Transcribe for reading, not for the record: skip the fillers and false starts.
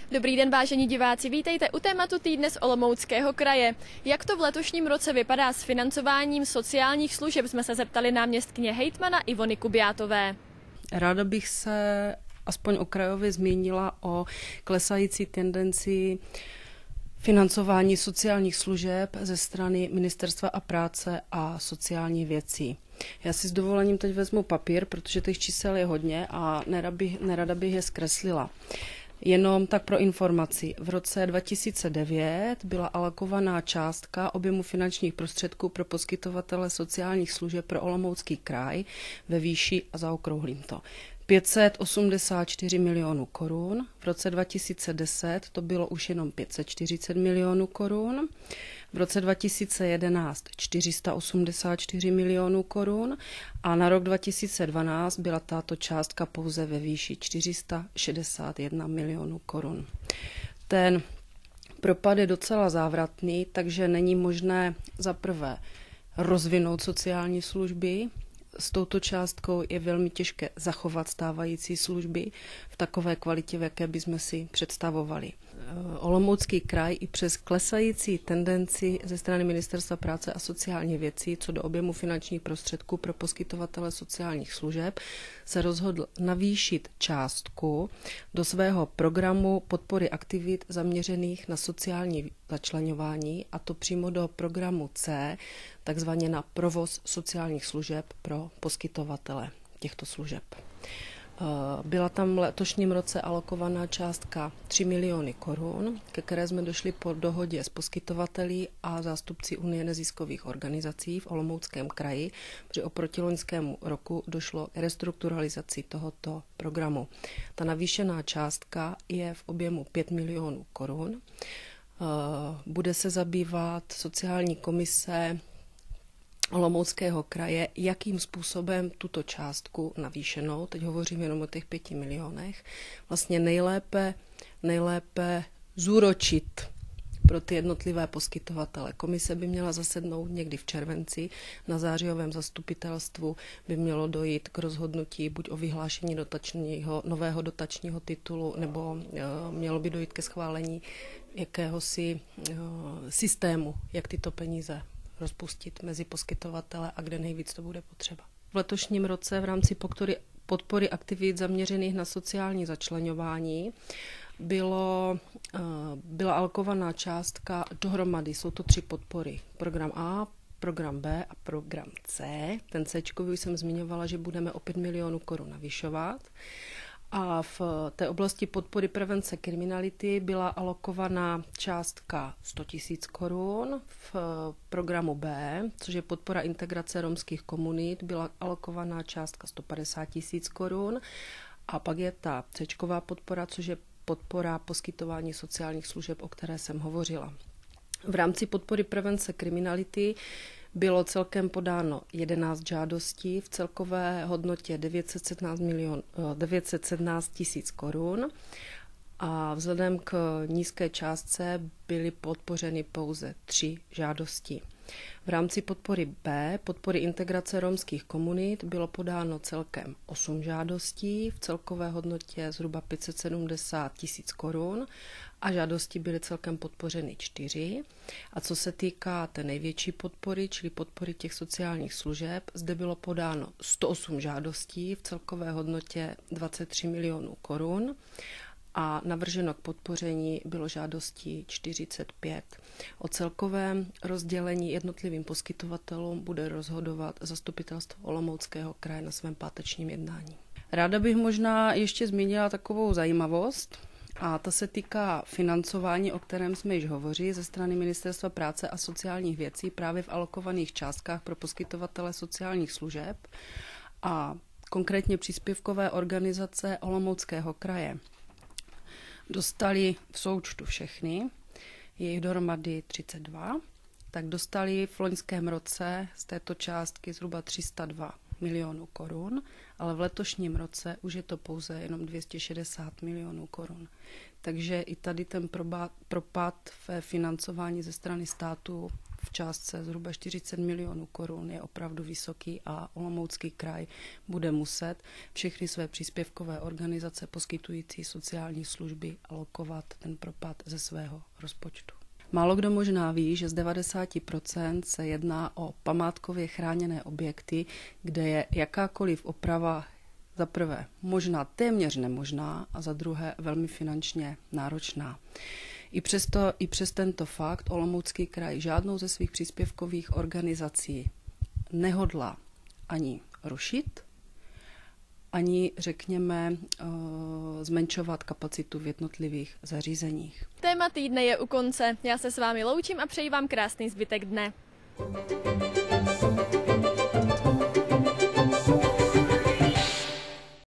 Dobrý den, vážení diváci, vítejte u tématu týdne z Olomouckého kraje. Jak to v letošním roce vypadá s financováním sociálních služeb, jsme se zeptali náměstkyně hejtmana Ivony Kubjátové. Ráda bych se aspoň okrajově zmínila o klesající tendenci financování sociálních služeb ze strany Ministerstva a práce a sociální věcí. Já si s dovolením teď vezmu papír, protože těch čísel je hodně a nerada bych je zkreslila. Jenom tak pro informaci, v roce 2009 byla alokovaná částka objemu finančních prostředků pro poskytovatele sociálních služeb pro Olomoucký kraj ve výši, a zaokrouhlím to, 584 milionů korun. V roce 2010 to bylo už jenom 540 milionů korun. V roce 2011 484 milionů korun a na rok 2012 byla tato částka pouze ve výši 461 milionů korun. Ten propad je docela závratný, takže není možné za prvé rozvinout sociální služby. S touto částkou je velmi těžké zachovat stávající služby v takové kvalitě, v jaké bychom si představovali. Olomoucký kraj i přes klesající tendenci ze strany Ministerstva práce a sociální věcí co do objemu finančních prostředků pro poskytovatele sociálních služeb se rozhodl navýšit částku do svého programu podpory aktivit zaměřených na sociální začleňování, a to přímo do programu C, takzvaně na provoz sociálních služeb pro poskytovatele těchto služeb. Byla tam v letošním roce alokovaná částka 3 miliony korun, ke které jsme došli po dohodě s poskytovateli a zástupci Unie neziskových organizací v Olomouckém kraji, protože oproti loňskému roku došlo k restrukturalizaci tohoto programu. Ta navýšená částka je v objemu 5 milionů korun. Bude se zabývat sociální komise Olomouckého kraje, jakým způsobem tuto částku navýšenou, teď hovořím jenom o těch 5 milionech, vlastně nejlépe zúročit pro ty jednotlivé poskytovatele. Komise by měla zasednout někdy v červenci, na zářijovém zastupitelstvu by mělo dojít k rozhodnutí buď o vyhlášení nového dotačního titulu, nebo mělo by dojít ke schválení jakéhosi systému, jak tyto peníze rozpustit mezi poskytovatele a kde nejvíc to bude potřeba. V letošním roce v rámci podpory aktivit zaměřených na sociální začleňování byla alokovaná částka dohromady, jsou to 3 podpory. Program A, program B a program C. Ten C už jsem zmiňovala, že budeme o 5 milionů korun navyšovat. A v té oblasti podpory prevence kriminality byla alokovaná částka 100 000 korun. V programu B, což je podpora integrace romských komunit, byla alokovaná částka 150 000 korun. A pak je ta C-čková podpora, což je podpora poskytování sociálních služeb, o které jsem hovořila. V rámci podpory prevence kriminality bylo celkem podáno 11 žádostí v celkové hodnotě 917 tisíc korun a vzhledem k nízké částce byly podpořeny pouze 3 žádosti. V rámci podpory B, podpory integrace romských komunit, bylo podáno celkem 8 žádostí v celkové hodnotě zhruba 570 tisíc korun a žádosti byly celkem podpořeny 4. A co se týká té největší podpory, čili podpory těch sociálních služeb, zde bylo podáno 108 žádostí v celkové hodnotě 23 milionů korun a navrženo k podpoření bylo žádostí 45. O celkovém rozdělení jednotlivým poskytovatelům bude rozhodovat Zastupitelstvo Olomouckého kraje na svém pátečním jednání. Ráda bych možná ještě zmínila takovou zajímavost, a ta se týká financování, o kterém jsme již hovořili ze strany Ministerstva práce a sociálních věcí právě v alokovaných částkách pro poskytovatele sociálních služeb a konkrétně příspěvkové organizace Olomouckého kraje. Dostali v součtu všechny, je jich dohromady 32, tak dostali v loňském roce z této částky zhruba 302 milionů korun, ale v letošním roce už je to pouze jenom 260 milionů korun. Takže i tady ten propad ve financování ze strany státu v v částce zhruba 40 milionů korun je opravdu vysoký a Olomoucký kraj bude muset všechny své příspěvkové organizace poskytující sociální služby alokovat ten propad ze svého rozpočtu. Málo kdo možná ví, že z 90% se jedná o památkově chráněné objekty, kde je jakákoliv oprava za prvé možná téměř nemožná a za druhé velmi finančně náročná. I přes tento fakt Olomoucký kraj žádnou ze svých příspěvkových organizací nehodlá ani rušit, ani, řekněme, zmenšovat kapacitu v jednotlivých zařízeních. Téma týdne je u konce. Já se s vámi loučím a přeji vám krásný zbytek dne.